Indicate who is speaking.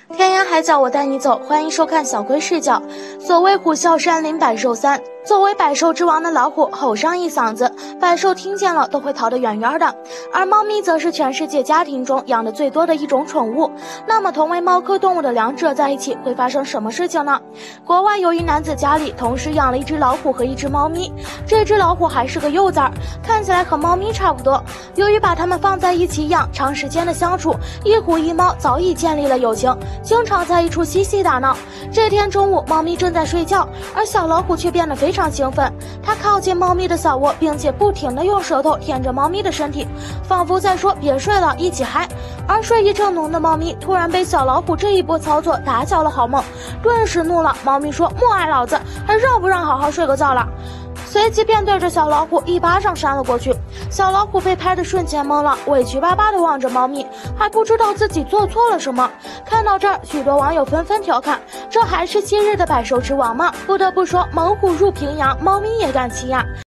Speaker 1: 天涯海角我带你走，欢迎收看小龟视角。所谓虎啸山林百兽散，作为百兽之王的老虎吼上一嗓子，百兽听见了都会逃得远远的。而猫咪则是全世界家庭中养的最多的一种宠物。那么同为猫科动物的两者在一起会发生什么事情呢？国外有一男子家里同时养了一只老虎和一只猫咪，这只老虎还是个幼崽，看起来和猫咪差不多。由于把它们放在一起养，长时间的相处，一虎一猫早已建立了友情，经常在一处嬉戏打闹。这天中午，猫咪正在睡觉，而小老虎却变得非常兴奋。它靠近猫咪的小窝，并且不停地用舌头舔着猫咪的身体，仿佛在说别睡了，一起嗨。而睡意正浓的猫咪突然被小老虎这一波操作打搅了好梦，顿时怒了。猫咪说：莫碍老子，还让不让好好睡个觉了？随即便对着小老虎一巴掌扇了过去。小老虎被拍的瞬间懵了，委屈巴巴地望着猫咪，还不知道自己做错了什么。看到这儿，许多网友纷纷调侃，这还是昔日的百兽之王吗？不得不说，猛虎入平阳，猫咪也敢骑呀。